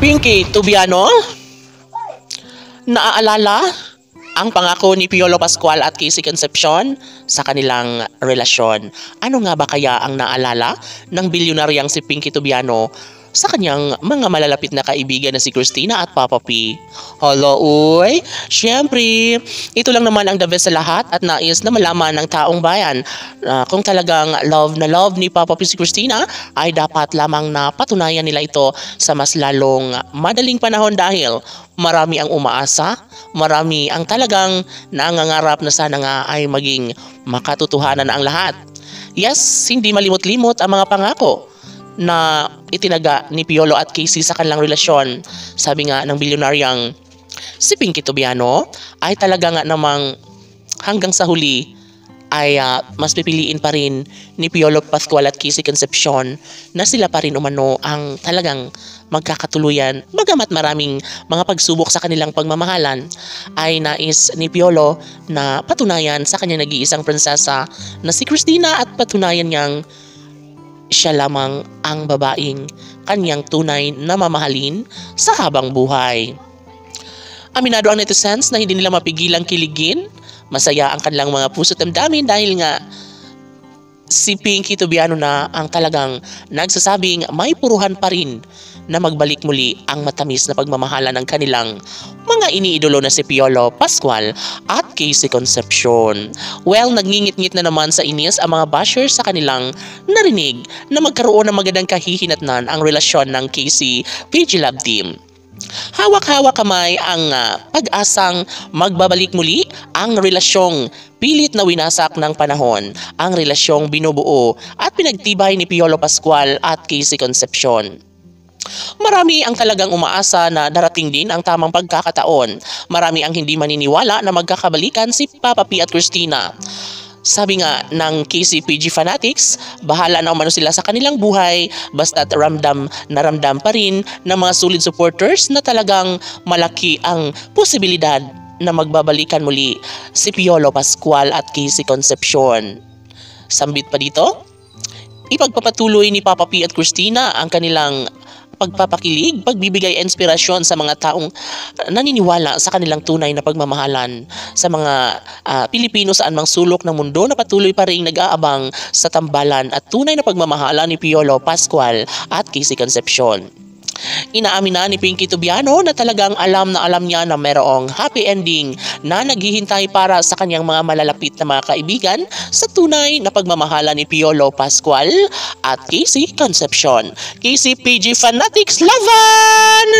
Pinky Tubiano, naaalala ang pangako ni Piolo Pascual at Casey Concepcion sa kanilang relasyon. Ano nga ba kaya ang naalala ng bilyonaryang si Pinky Tubiano sa kanyang mga malalapit na kaibigan na si Christina at Papa P? Hala uy, syempre, ito lang naman ang the best sa lahat at nais na malaman ng taong bayan kung talagang love na love ni Papa P si Christina ay dapat lamang na patunayan nila ito sa mas lalong madaling panahon dahil marami ang umaasa, marami ang talagang nangangarap na sana nga ay maging makatotohanan na ang lahat. Yes, hindi malimot-limot ang mga pangako na itinaga ni Piolo at Casey sa kanilang relasyon. Sabi nga ng bilyonaryang si Pinky Tubiano ay talaga nga namang hanggang sa huli ay mas pipiliin pa rin ni Piolo Pascual at Casey Concepcion na sila pa rin umano ang talagang magkakatuluyan. Bagamat maraming mga pagsubok sa kanilang pagmamahalan, ay nais ni Piolo na patunayan sa kanyang nag-iisang prinsesa na si Christina at patunayan niyang siya lamang ang babaeng kanyang tunay na mamahalin sa habang buhay. Aminado ang netizens na hindi nila mapigilang kiligin. Masaya ang kanilang mga puso't damdamin dahil nga si Pinky Tubiano na ang talagang nagsasabing may puruhan pa rin na magbalik muli ang matamis na pagmamahala ng kanilang mga iniidolo na si Piolo Pascual at Casey Concepcion. Well, nagngingit-ngit na naman sa inis ang mga bashers sa kanilang narinig na magkaroon ng magandang kahihinatnan ang relasyon ng Casey PG Love Team. Hawak-hawak kamay ang pag-asang magbabalik muli ang relasyong pilit na winasak ng panahon, ang relasyong binubuo at pinagtibay ni Piolo Pascual at Casey Concepcion. Marami ang talagang umaasa na darating din ang tamang pagkakataon. Marami ang hindi maniniwala na magkakabalikan si Papa P at Christina. Sabi nga ng KCPG Fanatics, bahala na umano sila sa kanilang buhay basta't ramdam na ramdam pa rin ng mga solid supporters na talagang malaki ang posibilidad na magbabalikan muli si Piolo Pascual at Casey Concepcion. Sambit pa dito, ipagpapatuloy ni Papa P at Christina ang kanilang pagpapakilig, pagbibigay inspirasyon sa mga taong naniniwala sa kanilang tunay na pagmamahalan sa mga Pilipino saan mang sulok ng mundo na patuloy pa rin nag-aabang sa tambalan at tunay na pagmamahala ni Piolo Pascual at Casey Concepcion. Inaamin na ni Pinky Tubiano na talagang alam na alam niya na merong happy ending na naghihintay para sa kanyang mga malalapit na mga kaibigan sa tunay na pagmamahala ni Piolo Pascual at Casey Concepcion. KCPG Fanatics Laban!